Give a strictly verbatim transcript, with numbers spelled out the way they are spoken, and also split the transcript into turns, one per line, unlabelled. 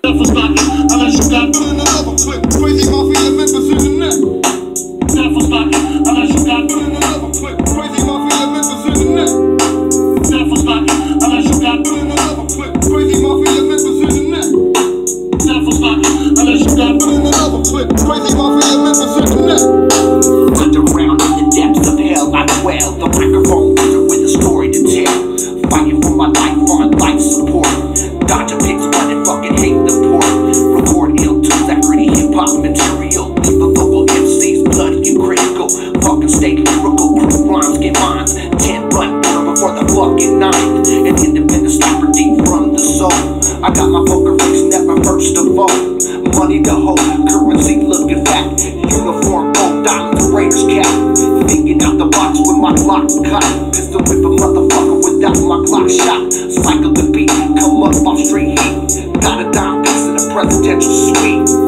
Never knockin unless you got put in another clip. Crazy mafia members in the neck. Never knockin unless you got put in another clip. Crazy mafia members in the neck. Never knockin unless you got put in another clip. Crazy mafia members in the neck. Never knockin unless you got put in another clip. Crazy mafia members in the neck.
Underground in the depths of hell, I dwell. The microphone with a story to tell. Fighting for my life, on life support. Dodging pigs, running, fucking hate the poor. Record ill to that gritty hip-hop material. Leave a vocal M Cs, bloody and critical. Fucking stay lyrical, crew rhymes, get mines. Ten run down before the fucking ninth. An independent sniper deep from the soul. I got my poker face, never first of all. Money to hold, currency looking fat. Uniform, gold, diamond, Raiders cap. Thinking out the box with my Glock cut. Pistol whip a motherfucker without my Glock shot. Cycle the beat, come up off straight heat. Got a dime piece in a presidential suite.